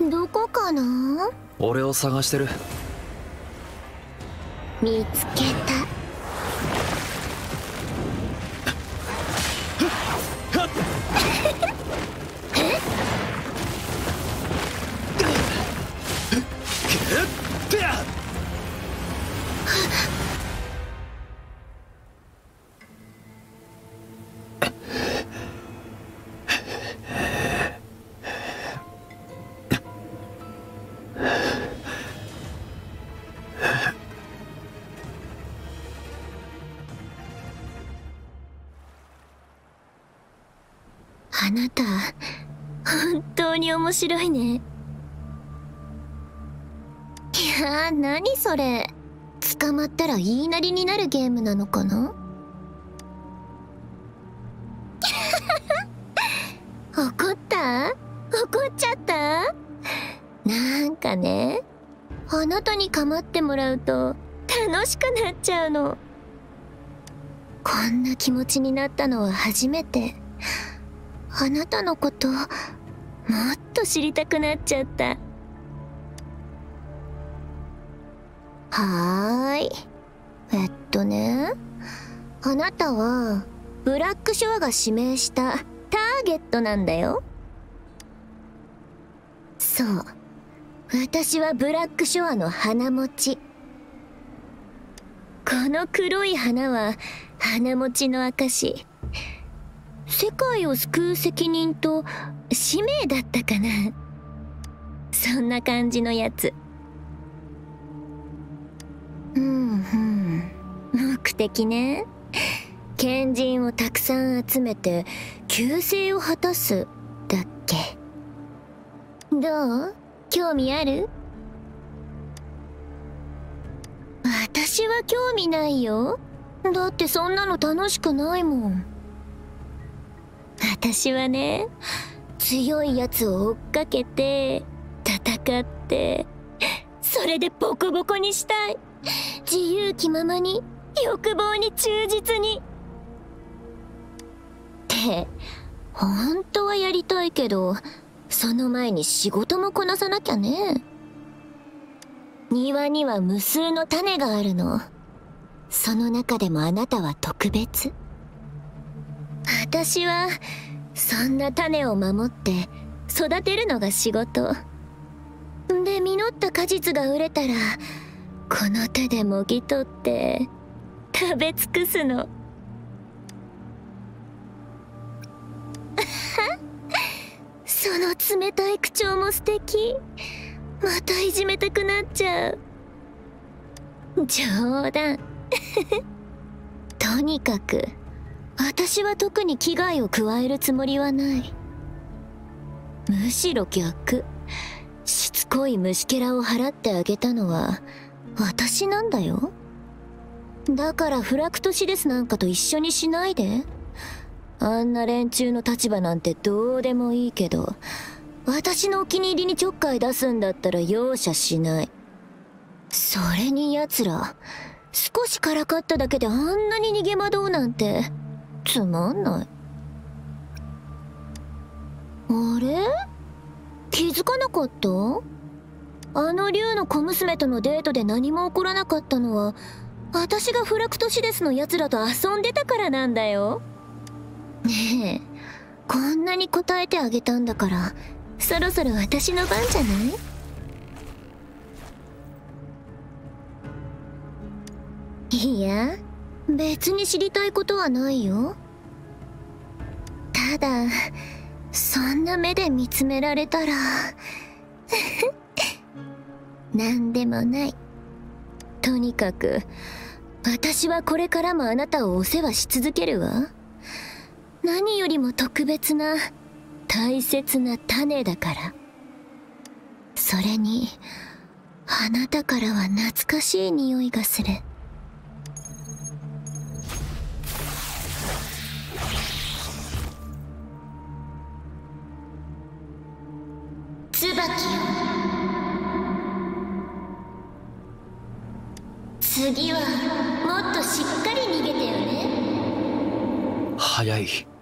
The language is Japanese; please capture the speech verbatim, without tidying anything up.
どこかな？ 俺を探してる。 見つけた。あなた、本当に面白いね。いやー、何それ。捕まったら言いなりになるゲームなのかな？怒った？怒っちゃった？なんかね、あなたに構ってもらうと楽しくなっちゃうの。こんな気持ちになったのは初めて。あなたのこともっと知りたくなっちゃった。はーい。えっとね、あなたはブラックショアが指名したターゲットなんだよ。そう、私はブラックショアの花持ち。この黒い花は花持ちの証。世界を救う責任と使命だったかな。そんな感じのやつ。うんうん。目的ね。賢人をたくさん集めて救世を果たすだっけ。どう？興味ある？私は興味ないよ。だってそんなの楽しくないもん。私はね、強いやつを追っかけて戦って、それでボコボコにしたい。自由気ままに、欲望に忠実にって本当はやりたいけど、その前に仕事もこなさなきゃね。庭には無数の種があるの。その中でもあなたは特別。私はそんな種を守って育てるのが仕事で、実った果実が売れたらこの手でもぎ取って食べ尽くすの。その冷たい口調も素敵。またいじめたくなっちゃう。冗談。とにかく私は特に危害を加えるつもりはない。むしろ逆。しつこい虫けらを払ってあげたのは私なんだよ。だからフラクトシデスなんかと一緒にしないで。あんな連中の立場なんてどうでもいいけど、私のお気に入りにちょっかい出すんだったら容赦しない。それに奴ら少しからかっただけであんなに逃げ惑うなんてつまんない。あれ？気づかなかった？あの竜の小娘とのデートで何も起こらなかったのは私がフラクトシデスの奴らと遊んでたからなんだよ。ねえ、こんなに答えてあげたんだからそろそろ私の番じゃない？いや、別に知りたいことはないよ。ただそんな目で見つめられたらなんでもない。とにかく私はこれからもあなたをお世話し続けるわ。何よりも特別な大切な種だから。それにあなたからは懐かしい匂いがする。椿よ、次はもっとしっかり逃げてよね。 早い。